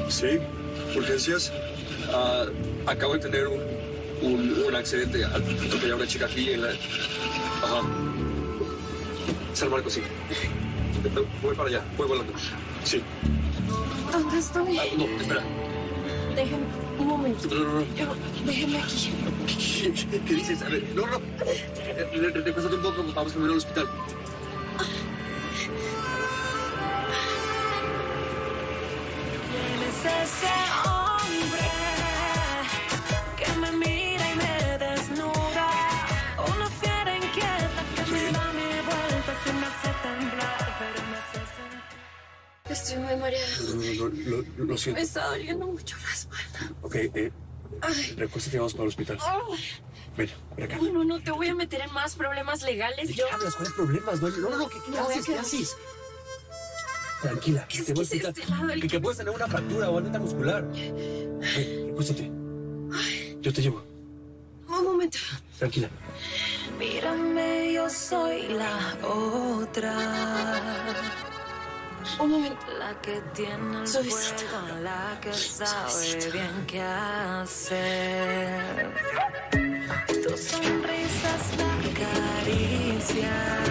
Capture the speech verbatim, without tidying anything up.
Sí, urgencias. Ah, acabo de tener un, un, un accidente. Atropellé a una chica aquí en la... Ajá. San Marcos, sí. Voy para allá, voy volando. Sí. ¿Dónde estoy? Ah, no, espera. Déjeme un momento. No, no, no. Yo, déjeme aquí. ¿Qué, qué, qué dices? A ver, no, no. Recuéstate un poco, vamos primero al hospital. ¿Quién es ese hombre que me mira y me desnuda? Una fiera inquieta que me da mi vuelta y me hace temblar, pero me hace sentir... Estoy muy mareada. No, no, no, lo siento. Me está doliendo mucho la espalda. Ok, eh, recuéstate y vamos para el hospital. Ay. Ven, ven acá. No, no, no te voy a meter en más problemas legales. ¿De Yo... qué hablas? ¿Cuáles problemas? No, no, no, ¿qué, qué Me voy a haces? ¿Qué quedar. haces? Tranquila, Es te voy a que es explicar. este lado el que, que- que puedes tener una fractura o alerta muscular. Ven, recuéstate. Yo te llevo. Un momento. Tranquila. Mírame, yo soy la otra. Un momento. La que tiene el Suavecito. fuego, la que sabe Suavecito. bien qué hacer. Tu sonrisa es la caricia